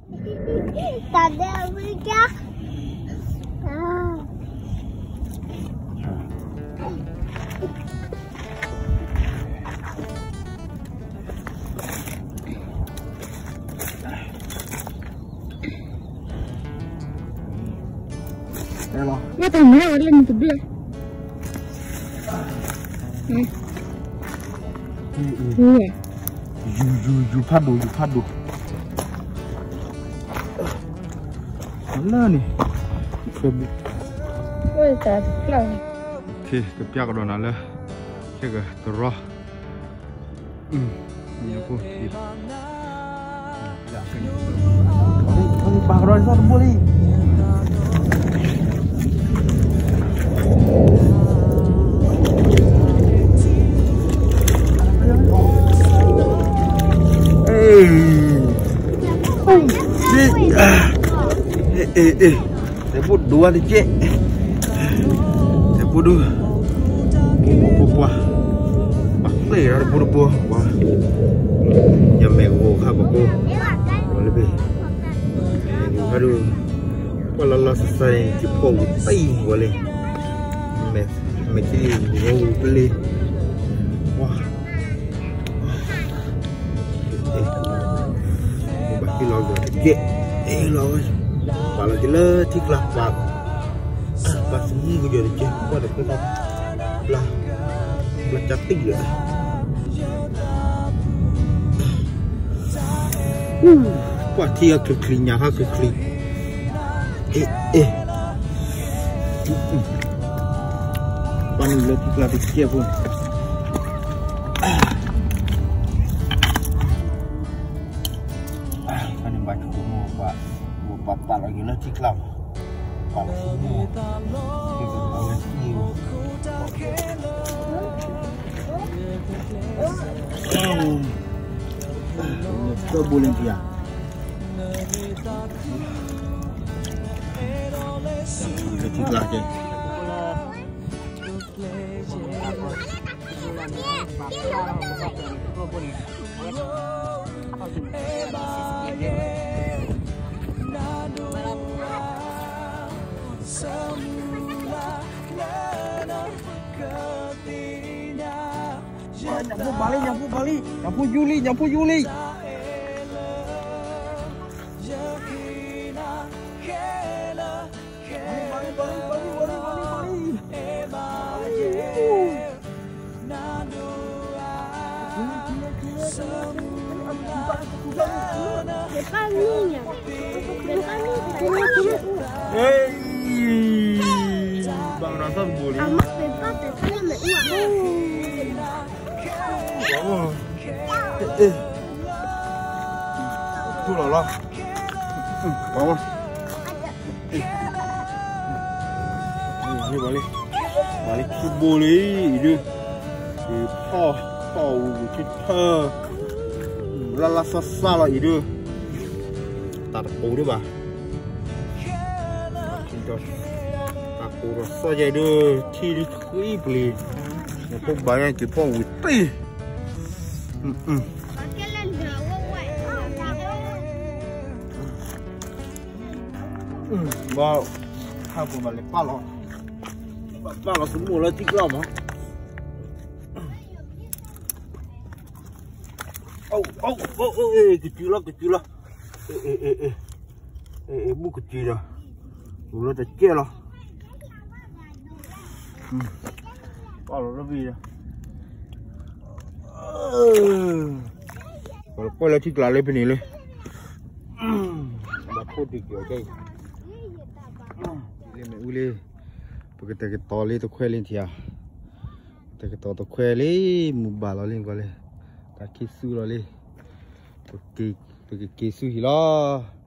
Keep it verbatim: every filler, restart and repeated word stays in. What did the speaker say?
Tadi apa ya? Nó thằng nó ở lên từ bia. Nè. Ừ. You you you paddle you paddle. Mana ni? Ôi trời trời. Okay, cái piak đó nè. Cái cái cái raw. Ừ. Ni aku. Ya, kan. Ini pak raw itu boleh. Eh eh eh, sebut dua ni cik. Sebut dua. Buah-buah. Pakai ada buah-buah. Wah. Yang mewah kah aku. Lebih. Aduh. Walau selesai jepol tai boleh. Mes, mesti mau beli. Wah. Eh. Bagi logo cik. Eh logo. Kalau gila ciklah pak. Pas ni gue jadi cek pada kita lah lah cantik ya. Uh, wah dia keklinya ha kekli. Eh eh. Paling gila ciklah dikit pun. Ah, kan yang baca dulu pak. Bapak lagi lah ciklam. Kalau semua kita boleh skill. Kita boleh dia. Kita ciklah je. Nyapu balik, nyapu balik, nyapu Juli, nyapu Juli. Balik, balik, balik, balik, balik, balik. Depan ni ya. Depan ni. Hey, Bang Rasa boleh. Amat depan depan ni uang. Oh. Eh. Tu lah lah. Bawa. Eh. Ni balik. Balik tu boleh dia. Eh, pau, pau kita. Lala sasa lah itu. Tak tahu dia bah. Kita aku rasa je itu ciri kui beli. Aku bayar kita witi. Hmm. Hmm. Wow. Aku balik palo. Palo semua lah tiga mah. Oh, oh, oh, oh, eh, kecil lah, kecil lah. Eh, eh, eh, eh, eh, eh, bu kecil lah. Mula kecil lah. Hmm. Kalau lebih dah. Kalau kau lagi kelale ni le. Bapak tiga okay. Ini me ule. Begitu kita tali tu kuelin dia. Kita kita tu kueli mubal lagi kueli. Tak kisu lagi. Pergi pergi kisu hilah.